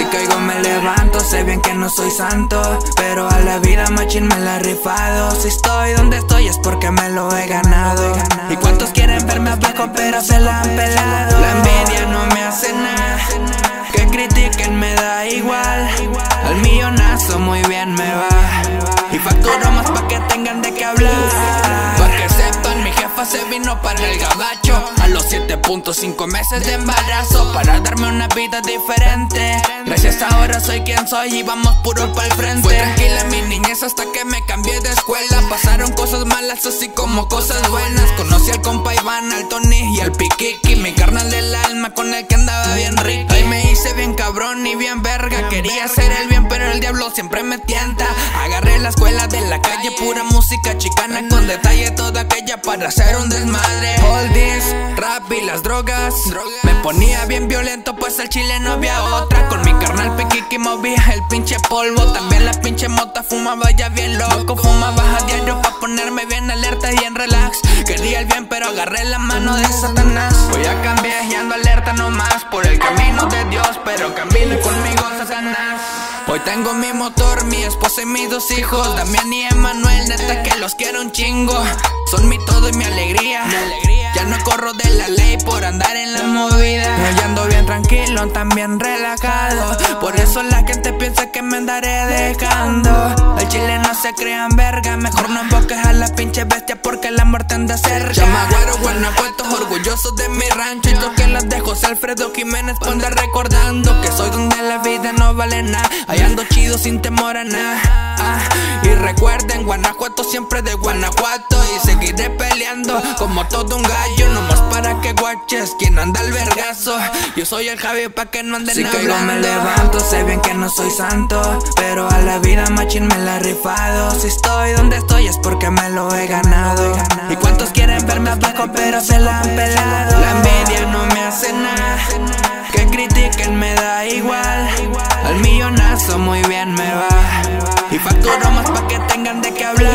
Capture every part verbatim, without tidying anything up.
caigo me levanto, sé bien que no soy santo, pero a la vida machín me la he rifado. Si estoy donde estoy es porque me lo he ganado. Y cuántos quieren verme abajo pero se la han pelado. La envidia no me hace nada, que critiquen me da igual. Al millonazo muy bien me va, y facturo más pa' que tengan de qué hablar. Pa' que sepan, mi jefa se vino para el gabacho a los siete punto cinco meses de embarazo, para darme una vida diferente. Gracias a ahora soy quien soy y vamos puro pa'l frente. Fue tranquila mi niñez hasta que me cambié de escuela. Pasaron cosas malas así como cosas buenas. Conocí al compa Iván, al Tony y al Piquiqui, mi carnal del alma con el que andaba bien rico. Ahí me hice bien cabrón y bien verga. Quería hacer el bien pero el diablo siempre me tienta. Agarré la escuela de la calle, pura música chicana con detalle toda aquella para hacer un desmadre. All this, rap y las drogas, me ponía bien violento pues al chile no había otra. Con mi carnal Piquiqui movía el pinche polvo, también la pinche mota fumaba ya bien loco. Fumaba a diario pa' ponerme bien alerta y en relax. Quería el bien pero agarré la mano de Satanás. Voy a cambiar y ando alerta nomás por el camino de Dios, pero camina conmigo Satanás. Hoy tengo mi motor, mi esposa y mis dos hijos, Damián y Emanuel, neta que los quiero un chingo. Son mi todo y mi alegría, mi alegría. Ya no corro de la ley por andar en la movida. Yo ando bien tranquilo, también relajado. Por eso la gente piensa que me andaré dejando. Al chile no se crean verga, mejor no invoques a la pinche bestia porque la muerte anda cerca. Chamaguaro, Guanajuato, orgulloso de mi rancho. Y lo que las de José Alfredo Jiménez pa' andar recordando que soy donde la vida no vale nada. Ahí ando chido sin temor a nada. Ah, y recuerden, Guanajuato siempre de Guanajuato. Y seguiré peleando como todo un gallo, nomás para que guaches quien anda al vergazo. Yo soy el Javi pa' que no anden si hablando. Si caigo me levanto, sé bien que no soy santo, pero a la vida machín me la he rifado. Si estoy donde estoy es porque me lo he ganado. Y cuántos quieren verme abajo pero se la han pelado. La envidia no me hace nada, que critiquen me da igual. Al millonazo muy bien me va, y facturo más pa' que tengan de qué hablar.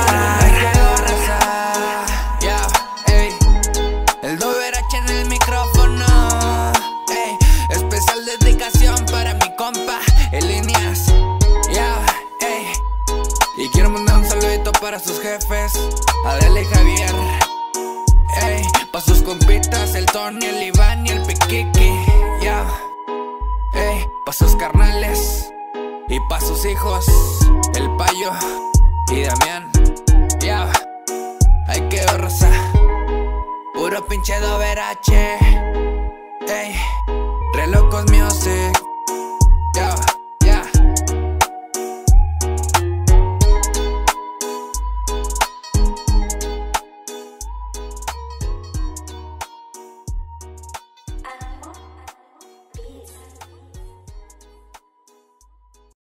Yeah, ey. El Dover H en el micrófono, ey. Especial dedicación para mi compa Elíneas. Yeah, ey. Y quiero mandar un saludito para sus jefes, Adela y Javier, ey. Pa' sus compitas, el Tony, el Iván y el Piquiqui. Yeah, ey. Pa' sus carnales y pa' sus hijos, el Payo y Damián. Ya, yeah. Hay que raza, puro pinche Dover H. Ey, Relocos Music. Ya. Yeah.